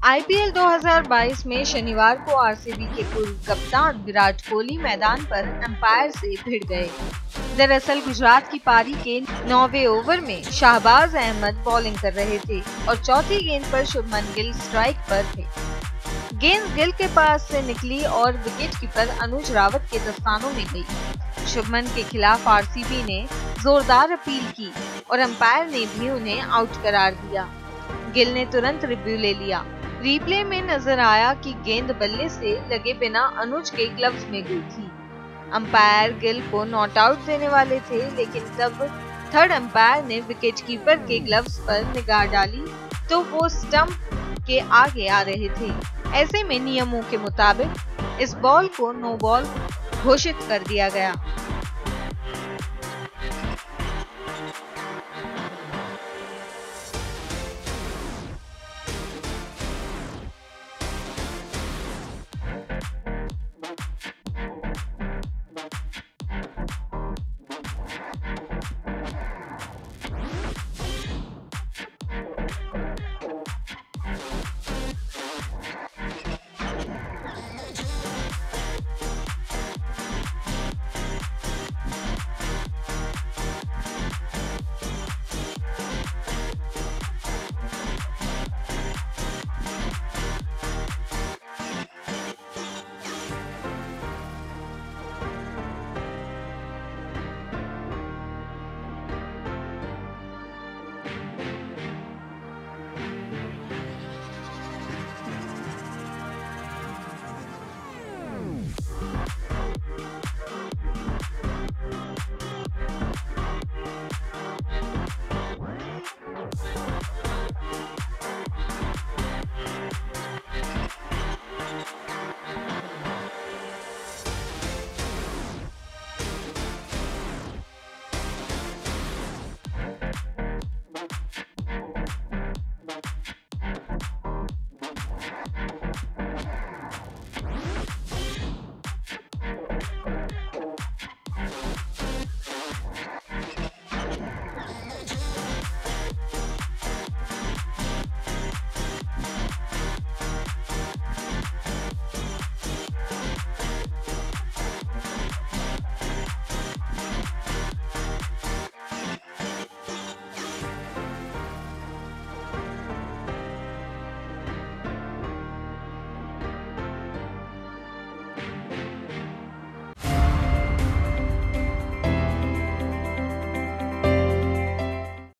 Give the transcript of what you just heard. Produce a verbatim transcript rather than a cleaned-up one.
IPL दो हज़ार बाईस में शनिवार को आरसीबी के पूर्व कप्तान विराट कोहली मैदान पर अंपायर से भिड़ गए। दरअसल गुजरात की पारी के नौवें ओवर में शाहबाज अहमद बॉलिंग कर रहे थे और चौथी गेंद पर शुभमन गिल स्ट्राइक पर थे। गेंद गिल के पास से निकली और विकेट कीपर अनुज रावत के दस्तानों में गई। शुभमन के खिलाफ आरसीबी ने जोरदार अपील की और अंपायर ने भी उन्हें आउट करार दिया। गिल ने तुरंत रिव्यू ले लिया। रिप्ले में नजर आया कि गेंद बल्ले से लगे बिना अनुज के ग्लव्स में गई थी। अंपायर गिल को नॉट आउट देने वाले थे, लेकिन तब थर्ड अंपायर ने विकेट कीपर के ग्लव्स पर निगाह डाली तो वो स्टंप के आगे आ रहे थे। ऐसे में नियमों के मुताबिक इस बॉल को नो बॉल घोषित कर दिया गया।